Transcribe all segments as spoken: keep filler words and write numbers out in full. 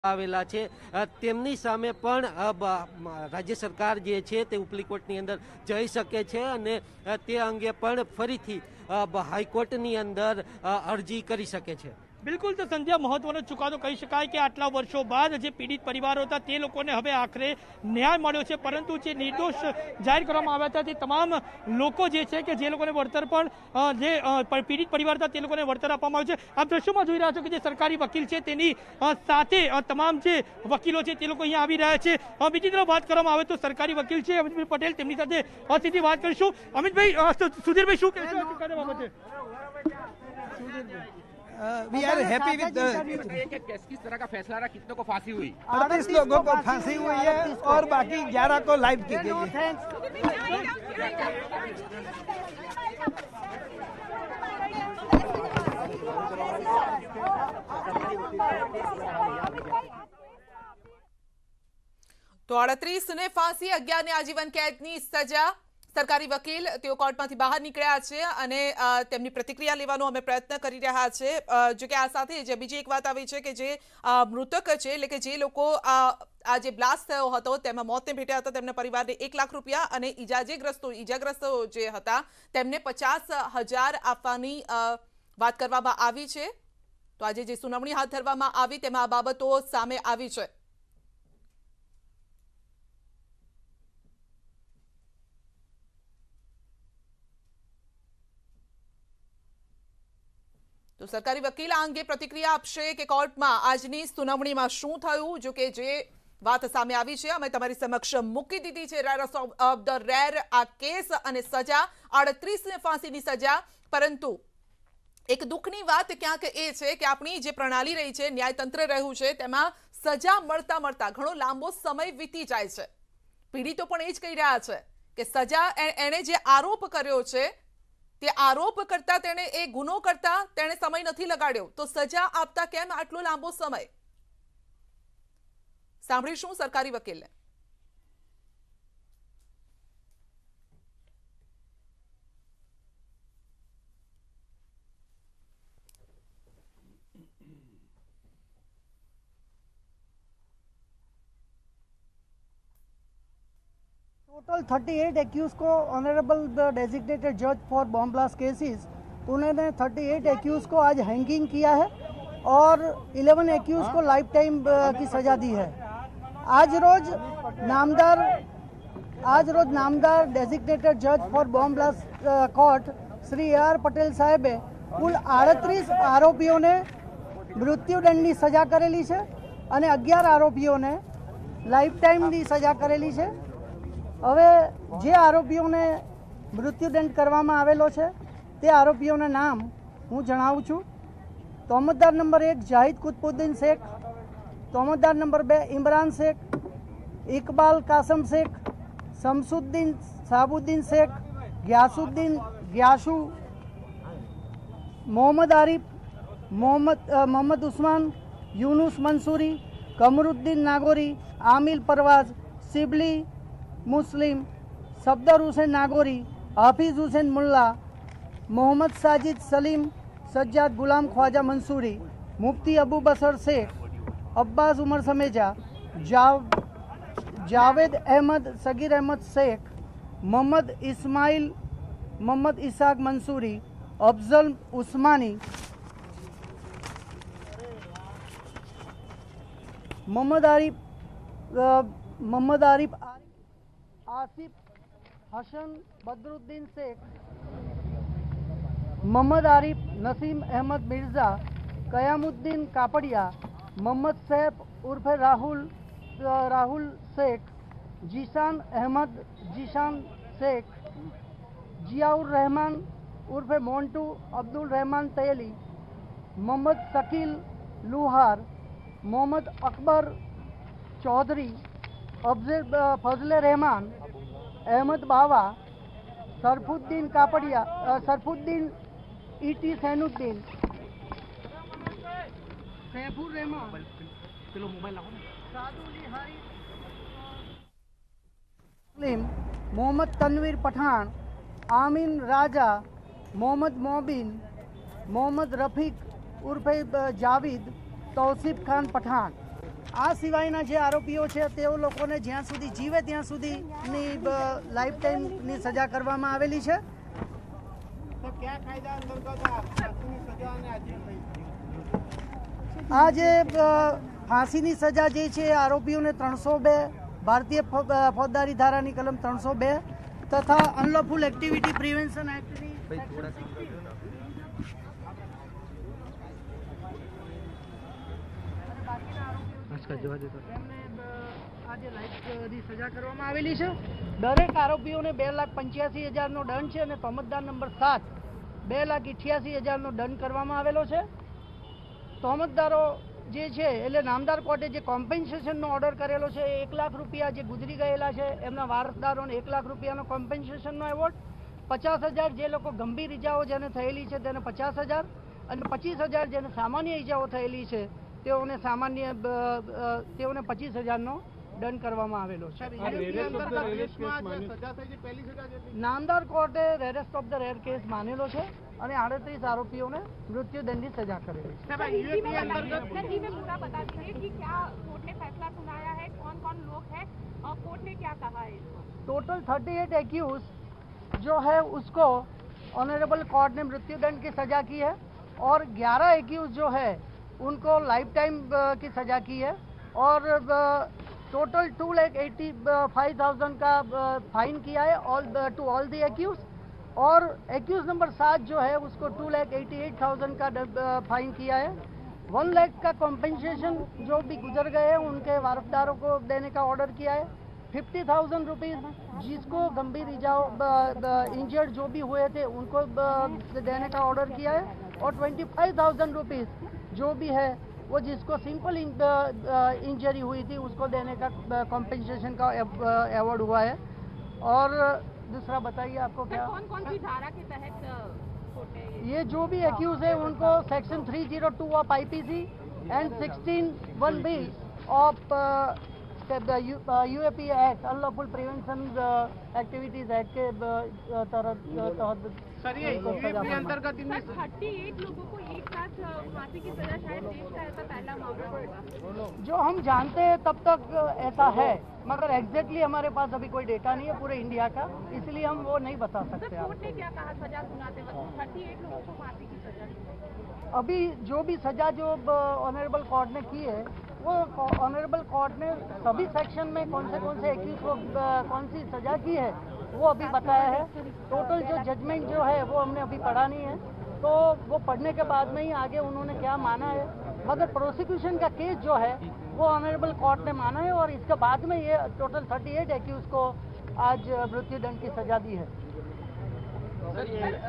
આવેલા છે તેમની સામે પણ રાજ્ય સરકાર જે છે તે ઉપલી કોર્ટની અંદર જઈ શકે છે અને તે અંગે પણ ફરીથી હાઈકોર્ટની અંદર અરજી કરી શકે છે। बिल्कुल तो संध्या महत्वनो चुकादो कही शकाय कि आटला वर्षों बाद जे पीड़ित परिवारो था ते लोकोने हवे आखरे न्याय मळ्यो छे, परंतु जे निर्दोष जाहिर करवामां आव्या हता ते तमाम लोको जे छे के जे लोकोने वळतर पण जे पीड़ित परिवार था ते लोकोने वळतर आपवामां आव्युं छे। आप दृश्योमां जोई रह्या छो कि जे सरकारी वकील छे तेनी साथे तमाम जे वकीलो छे ते लोको अहींया आवी रह्या छे। बीजी तरफ बात करवामां आवे तो सरकारी वकील छे अमितभाई पटेल, तेमनी साथे सीधी बात करीशुं। अमितभाई, सुधीरभाई शुं कहेशो आ चुकादा बाबते? Uh, we are happy with the किस तरह का फैसला रहा, कितनों को फांसी हुई? अड़तीस लोगों को फांसी हुई है और बाकी ग्यारह को लाइव की गई है। तो अड़तीस ने फांसी, अगियार ने आजीवन कैदनी सजा। सरकारी वकील तेओ कोर्टमांथी बहार निकळ्या छे अने तेमनी प्रतिक्रिया लेवानो अमे प्रयत्न करी रह्या छे। जो के आ साथे जे बीजी एक वात आवी छे के जे मृतक छे એટલે કે જે લોકો આ જે બ્લાસ્ટ થયો હતો તેમાં મોતને ભેટ્યા હતા તેમના પરિવારને એક લાખ રૂપિયા અને ઈજાગ્રસ્તો ઈજાગ્રસ્તો જે હતા તેમને પચાસ હજાર આપવાની વાત કરવામાં આવી છે। તો આજે જે સુનાવણી હાથ ધરવામાં આવી તેમાં આ બાબતો સામે આવી છે। तो सरकारी वकील आ अंगे प्रतिक्रिया आपशे कि कोर्टमां आजनी सुनावणीमां शुं थयुं। जो के जे वात सामे आवी छे अमे तमारी समक्ष मूकी दीधी छे। रेर ऑफ द रेर आ केस अने सजा अड़तीस ने फांसीनी सजा, परंतु एक दुखनी वात क्यांक ए छे के आपणी जे प्रणाली रही छे, न्यायतंत्र रह्युं छे, तेमां सजा मळता मळता घणो लांबो समय वीती जाय छे। पीड़ितो पण ए ज कही रह्या छे के सजा एणे जे आरोप कर्यो छे ते आरोप करता तेने ए गुनो करता तेने समय नहीं लगाड्यो, तो सजा आपता केम आटलो लांबो समय? सांभळीशुं सरकारी वकील ने। टोटल अड़तीस एक्यूज को ऑनरेबल डेजिग्नेटेड जज फॉर बॉम्ब ब्लास्ट केसेस उन्होंने अड़तीस एक्यूज को आज हैंगिंग किया है और ग्यारह एक्यूज को लाइफ टाइम की सजा दी है। आज रोज नामदार आज रोज नामदार डेजिग्नेटेड जज for bomb blast court Shri A R Patel साहेबे कुल अड़तीस आरोपीओं ने मृत्युदंड की सजा करेली है और अगियार आरोपीओं ने लाइफ टाइम की सजा करेली है। હવે જે આરોપીઓને મૃત્યુદંડ કરવામાં આવેલો છે તે આરોપીઓના નામ હું જણાવું છું। તોમતદાર નંબર એક જાહિદ કુતબુદ્દીન શેખ, તોમતદાર નંબર બે ઇમરાન શેખ, ઇકબાલ કાસમ શેખ, શમસુદ્દીન સાબુદ્દીન શેખ, ગ્યાસુદ્દીન ગ્યાસુ, મોહમ્મદ આરિફ, મોહમ્મદ મોહમ્મદ ઉસ્માન, यूनुस मंसूरी, कमरुद्दीन नागोरी, आमिल परवाज, शिबली मुस्लिम, सफदर हुसैन नागोरी, हाफिज हुसैन मुल्ला, मोहम्मद साजिद सलीम, सज्जाद गुलाम ख्वाजा मंसूरी, मुफ्ती अबू बसर शेख, अब्बास उमर समेजा, जाव जावेद अहमद, सगीर अहमद शेख, मोहम्मद इस्माइल, मोहम्मद इसाक मंसूरी, अफजल उस्मानी, मोहम्मद आरिफ मोहम्मद आरिफ आसिफ हसन बदरुद्दीन शेख, मोहम्मद आरिफ, नसीम अहमद मिर्ज़ा, कयामुद्दीन कापड़िया, मोहम्मद सैफ उर्फे राहुल राहुल शेख, जीशान अहमद जीशान शेख, जियाउर रहमान उर्फे मोन्टू अब्दुल रहमान तैयली, मोहम्मद शकील लुहार, मोहम्मद अकबर चौधरी, अफजल फजले रहमान, अहमद बावा, सरफुद्दीन कापड़िया, सरफुद्दीन ईटी सैनुद्दीन, सैफुर रहमान, मोहम्मद तनवीर पठान, आमीन राजा, मोहम्मद मोबिन, मोहम्मद रफीक उर्फे जावेद, तौसीफ खान पठान। આ સિવાયના જે આરોપીઓ છે તેઓ લોકોને જ્યાં સુધી જીવે ત્યાં સુધીની લાઈફ ટાઈમની સજા કરવામાં આવેલી છે. આ જે ફાંસીની સજા જે છે આરોપીઓને ત્રણસો બે ભારતીય ફોજદારી ધારાની કલમ ત્રણસો બે તથા અનલોફુલ એક્ટિવિટી પ્રિવેન્શન એક્ટની સજા કરવામાં આવેલી છે. દરેક આરોપીઓને બે લાખ પંચ્યાસી હજારનો દંડ છે અને તોમતદાર નંબર સાત બે લાખ ઇઠ્યાસી હજારનો દંડ કરવામાં આવેલો છે. તોમતદારો જે છે એટલે નામદાર કોર્ટે જે કોમ્પેન્સેશનનો ઓર્ડર કરેલો છે એ એક લાખ રૂપિયા જે ગુજરી ગયેલા છે એમના વારસદારોને એક લાખ રૂપિયાનો કોમ્પેન્સેશનનો એવોર્ડ, પચાસ હજાર જે લોકો ગંભીર ઇજાઓ જેને થયેલી છે તેને પચાસ હજાર અને પચીસ હજાર જેને સામાન્ય ઇજાઓ થયેલી છે તેઓને સામાન્ય તેઓને પચીસ હજારનો દંડ કરવામાં આવેલો છે. નામદાર કોર્ટે rarest of the rare case માનેલો છે અને આડત્રીસ આરોપીઓને મૃત્યુદંડની સજા કરેલી છે. टोटल थर्टी एट एक्यूज जो है उसको ऑनरेबल कोर्ट ने मृत्युदंड की सजा की है और ग्यारह एक्यूज जो है उनको लाइफ टाइम की सजा की है और total two lakh eighty five thousand का फाइन किया है all to all the accused और एक्यूज नंबर सात जो है उसको two lakh eighty eight thousand का फाइन किया है. वन लैख का कॉम्पेंसेशन जो भी गुजर गए हैं उनके वारसदारों को देने का ऑर्डर किया है. फिफ्टी थाउजेंड रुपीज़ जिसको गंभीर इजाओ इंजर्ड जो भी हुए थे उनको देने का ऑर्डर किया है और ट्वेंटी फाइव थाउजेंड रुपीज़ जो भी है वो जिसको सिंपल इंजरी हुई थी उसको देने का कॉम्पेंसेशन का अवार्ड हुआ है. और दूसरा बताइए आपको क्या कौन कौन सी धारा के तहत ये जो भी एक्यूज है उनको section three zero two of IPC and sixteen one B of UAP act unlawful prevention activities act के तहत सर ये यूएपी अंतर्गत थर्टी एट लोगों को एक साथ फांसी की सजा शायद देश का ऐसा पहला मामला होगा. जो हम जानते हैं तब तक ऐसा है मगर एग्जैक्टली हमारे पास अभी कोई डेटा नहीं है पूरे इंडिया का, इसलिए हम वो नहीं बता सकते. कोर्ट ने क्या कहा सजा सुनाते वक्त थर्टी एट लोगों को फांसी की सजा? अभी जो भी सजा जो ऑनरेबल कोर्ट ने की है वो ऑनरेबल कोर्ट ने सभी सेक्शन में कौन से कौन से एक्यूज को कौन सी सजा की है वो अभी बताया है. टोटल जो जजमेंट जो है वो हमने अभी पढ़ा नहीं है तो वो पढ़ने के बाद में ही आगे उन्होंने क्या माना है. मगर प्रोसिक्यूशन का केस जो है वो ऑनरेबल कोर्ट ने माना है और इसके बाद में ये टोटल थर्टी एट एक्यूज को आज मृत्युदंड की सजा दी है. सर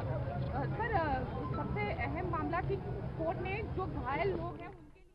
सबसे अहम मामला कि कोर्ट ने जो घायल लोग हैं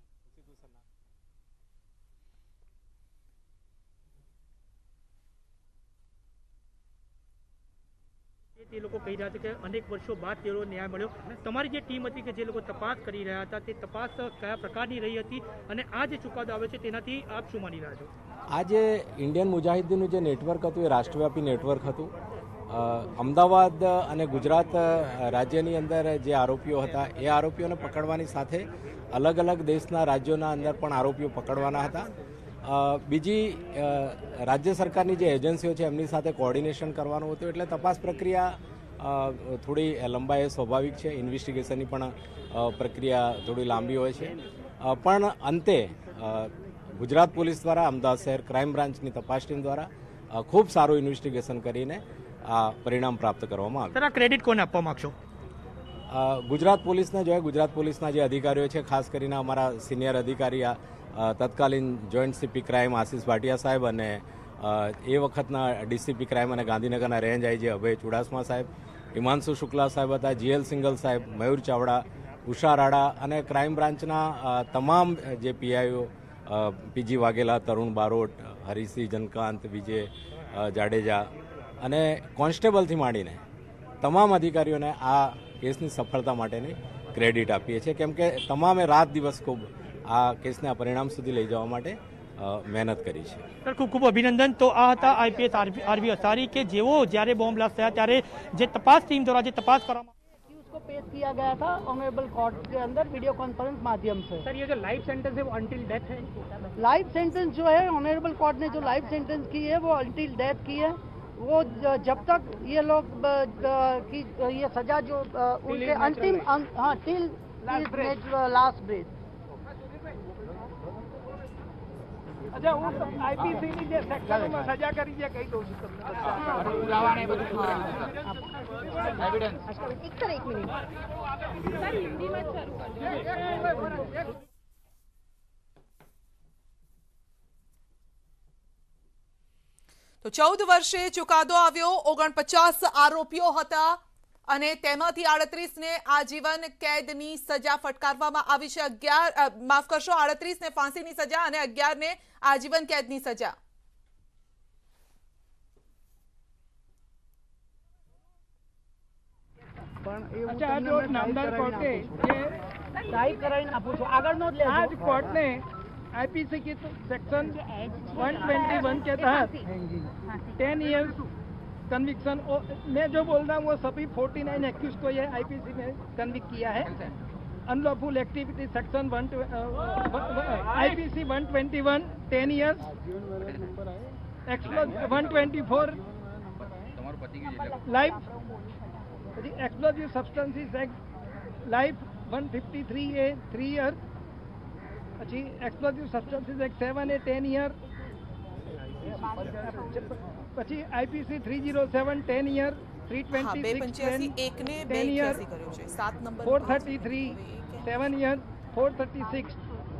તે લોકો કહી રહ્યા છે કે અનેક વર્ષો બાદ તેઓ ન્યાય મળ્યો. તમારી જે ટીમ હતી કે જે લોકો તપાસ કરી રહ્યા હતા તે તપાસ કયા પ્રકારની રહી હતી અને આ જે ચુકાદો આવ્યો છે તેનાથી આપ શું માની રહ્યા છો? આ જે ઇન્ડિયન મુજાહિદીનનું જે નેટવર્ક હતું એ રાષ્ટ્રવ્યાપી નેટવર્ક હતું. અમદાવાદ અને ગુજરાત રાજ્યની અંદર જે આરોપીઓ હતા એ આરોપીઓને પકડવાની સાથે અલગ અલગ દેશના રાજ્યોના અંદર પણ આરોપીઓ પકડવાના હતા. બીજી રાજ્ય સરકારની જે એજન્સીઓ છે એમની સાથે કોર્ડિનેશન કરવાનું હતું એટલે તપાસ પ્રક્રિયા થોડી લંબાઈ સ્વાભાવિક છે. ઇન્વેસ્ટિગેશનની પણ પ્રક્રિયા થોડી લાંબી હોય છે પણ અંતે ગુજરાત પોલીસ દ્વારા અમદાવાદ શહેર ક્રાઇમ બ્રાન્ચની તપાસ ટીમ દ્વારા ખૂબ સારું ઇન્વેસ્ટિગેશન કરીને આ પરિણામ પ્રાપ્ત કરવામાં આવ્યું. સર આ ક્રેડિટ કોને આપવા માંગશો? ગુજરાત પોલીસને જો ગુજરાત પોલીસના જે અધિકારીઓ છે ખાસ કરીને અમારા સિનિયર અધિકારી તત્કાલીન joint CP crime Ashish Bhatia સાહેબ અને એ વખતના ડીસીપી ક્રાઇમ અને ગાંધીનગરના રેન્જ આઈજી અભય ચુડાસમા સાહેબ, હિમાંશુ શુક્લા સાહેબ હતા, જીએલ સિંગલ સાહેબ, મયુર ચાવડા, ઉષા રાડા અને ક્રાઇમ બ્રાન્ચના તમામ જે પીઆઈઓ પીજી વાઘેલા, તરુણ બારોટ, હરિસિંહ જનકાંત, વિજય જાડેજા અને કોન્સ્ટેબલથી માંડીને તમામ અધિકારીઓને આ કેસની સફળતા માટેની ક્રેડિટ આપીએ છીએ કેમ કે તમામે રાત દિવસ ખૂબ આ કેસને આ પરિણામ સુધી લઈ જવા માટે મહેનત કરી છે. સર ખૂબ ખૂબ અભિનંદન. તો આ હતા આઈપીએસ આરવી અસારી કે જેઓ જ્યારે બોમ્બ બ્લાસ્ટ થયા ત્યારે જે તપાસ ટીમ દ્વારા જે તપાસ કરવામાં को पेश किया गया था ऑनरेबल कोर्ट के अंदर वीडियो कॉन्फ्रेंस माध्यम से। सर ये जो लाइफ सेंटेंस है वो अंटिल डेथ है? लाइफ सेंटेंस जो है ऑनरेबल कोर्ट ने जो लाइफ सेंटेंस की है वो अंटिल डेथ की है। वो जब तक ये लोग की ये सजा जो उनके अंतिम हाँ टिल लास्ट ब्रेथ। अच्छा वो आईपीसी ની જે સેક્શનમાં સજા કરી છે કઈ દઉં છું તમને પુરાવા ને બધું એવિડન્સ એક સર એક મિનિટ સર હિન્દીમાં શરૂ કરજો। તો ચૌદ વર્ષે ચુકાદો આવ્યો। ઓગણપચાસ આરોપીઓ હતા અને તેમાંથી આડત્રીસ ને આજીવન કેદની સજા ફટકારવામાં આવી છે। અગિયાર માફ કરશો આડત્રીસ ને ફાંસીની સજા અને અગિયાર ને આજીવન કેદની સજા। अच्छा जो नामदार कोर्टे ये टाइप कराई आपू छो आगर नो ले आज कोर्ट ने आईपीसी की सेक्शन एक सौ इक्कीस के तहत टेन इयर्स कन्विक्शन मैं जो बोल रहा हूँ वो सभी उनचास एक्यूज को ये आईपीसी में कन्विक्ट किया है। Unlawful activity section one IPC एक सौ इक्कीस ten years explosive one twenty four life explosive substances act life one fifty three A three year પછી explosive substances act seven A ten year પછી IPC three zero seven ten year three twenty six ten year four thirty three seven year four thirty six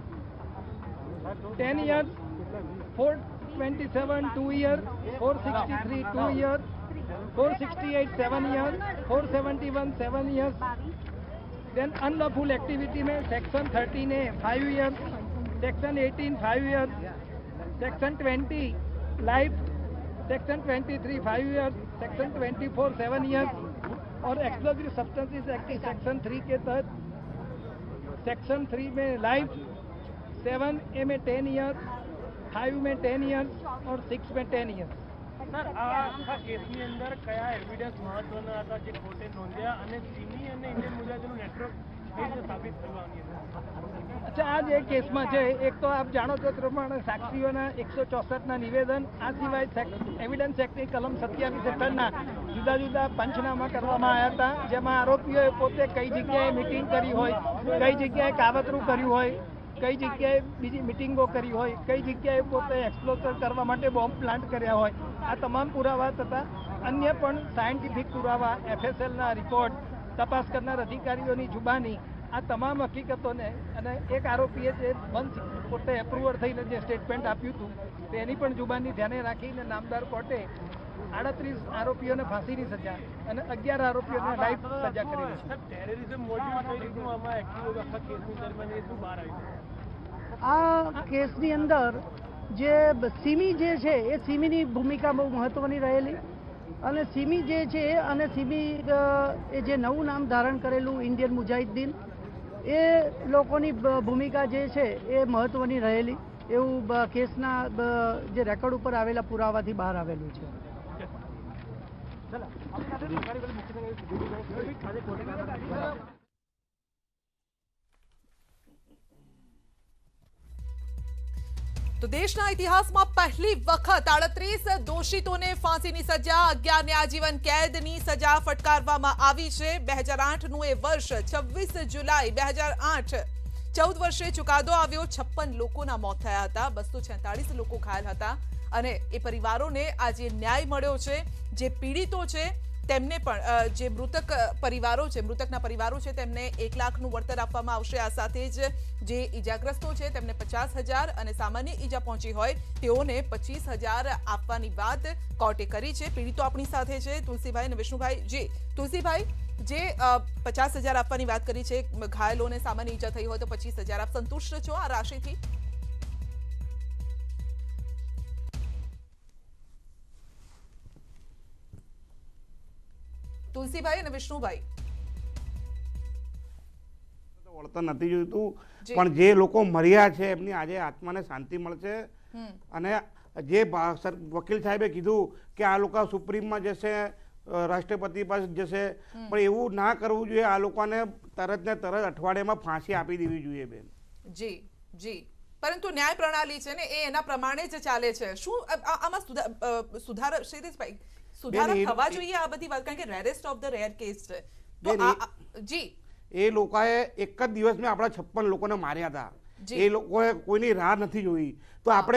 ten year four twenty seven two year four sixty three two year four sixty eight seven year four seventy one seven years. Then unlawful activity में section thirteen A five years section eighteen five years section twenty life section twenty three five years section twenty four seven years और explosive substances act section three के तहत section three में life seven A में ten years five में ten years और six में ten years. Sir આ આખા કેસની અંદર કયા એવિડન્સ મહત્વના હતા જે કોર્ટે નોંધ્યા અને સિમી અને ઇન્ડિયન મુજાહિદીનનું નેટવર્ક એ રીતે સાબિત કરવાની હતી? अच्छा आज एक केस में है एक तो आप जानो तो प्रमाण साक्षीओना एक सौ चौसठ ना निवेदन आ सिवाय एविडन्स एक्ट की कलम सत्यावीस हेठळना जुदा जुदा पंचनामा करवामां आव्या हता जेमां आरोपीओए पोते कई जग्याए मीटिंग करी होय कई जग्याए कावतरू कर्युं होय कई जग्याए बीजी मीटिंगो करी होय कई जग्याए पोते एक्सप्लोजर करवा माटे बॉम्ब प्लांट कर्या होय आ तमाम पुरावा तथा अन्य पण सायंटिफिक पुरावा एफएसएल ना रिपोर्ट तपास करनार अधिकारीओनी जुबानी आ तमाम हकीकतोने अने एक आरोपीए जे बंध कोर्टे एप्रूवल थईने जे स्टेटमेंट आप्युं हतुं तेनी पण जुबानी ध्याने राखीने नामदार कोर्टे आड़त्रीस आरोपीओने फांसीनी सजा अने अगियार आरोपीओने लाइफ सजा करेली छे। ટેરરિઝમ મોટિવ કઈ રીતનું આમાં એક્ટિવ આખા કેસની દરમિયાન એ શું બહાર આવ્યું? આ કેસની અંદર જે સિમી જે છે એ સિમીની ભૂમિકા બહુ મહત્વની રહેલી અને સિમી જે છે અને સિમી એ જે નવું નામ ધારણ કરેલું ઇન્ડિયન મુજાહિદ્દીન એ લોકોની ભૂમિકા જે છે એ મહત્વની રહેલી એવું કેસના જે રેકોર્ડ ઉપર આવેલા પુરાવાથી બહાર આવેલું છે। તો દેશના ઇતિહાસમાં પહેલી વખત આડત્રીસ દોષિતોને ફાંસીની સજા અગિયારને આજીવન કેદની સજા ફટકારવામાં આવી છે। બે હજાર આઠનું એ વર્ષ છવ્વીસ જુલાઈ બે હજાર આઠ ચૌદ વર્ષે ચુકાદો આવ્યો। છપ્પન લોકોના મોત થયા હતા, બસો છેતાલીસ લોકો ઘાયલ હતા અને એ પરિવારોને આજે ન્યાય મળ્યો છે। જે પીડિતો છે તેમને પણ જે મૃતક પરિવારો છે મૃતકના પરિવારો છે તેમને એક લાખનું વળતર આપવામાં આવશે। આ સાથે જ જે ઈજાગ્રસ્તો છે તેમને પચાસ હજાર અને સામાન્ય ઈજા પહોંચી હોય તેઓને પચીસ હજાર આપવાની વાત કોર્ટે કરી છે। પીડિતો આપણી સાથે છે તુલસીભાઈ અને વિષ્ણુભાઈ। જી તુલસીભાઈ, જે પચાસ હજાર આપવાની વાત કરી છે, ઘાયલોને સામાન્ય ઈજા થઈ હોય તો પચીસ હજાર, આપ સંતુષ્ટ છો આ રાશિથી? તુલસીભાઈ અને વિષ્ણુભાઈ, વળતર નથી જોઈતું પણ જે લોકો મર્યા છે એમની આજે આત્માને શાંતિ મળશે અને જે વકીલ સાહેબે કીધું કે આ લોકો સુપ્રીમમાં જશે રાષ્ટ્રપતિ પાસે જશે, પણ એવું ના કરવું જોઈએ. આ લોકોને તરત ને તરત અઠવાડિયામાં ફાંસી આપી દેવી જોઈએ બેન. જી જી પરંતુ ન્યાય પ્રણાલી છે ને એ એના પ્રમાણે જ ચાલે છે. શું આમાં સુધાર શિરીષભાઈ સુધારા થવા જોઈએ આ બધી વાત, કારણ કે rarest of the rare case છે. જી એ લોકોએ એક જ દિવસમાં આપણા છપ્પન લોકોને માર્યા હતા. એ લોકોએ કોઈની રાહ નથી જોઈ. તો આપણે